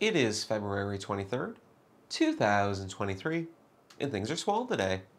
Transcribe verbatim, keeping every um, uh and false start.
It is February twenty-third, two thousand twenty-three, and things are swell today.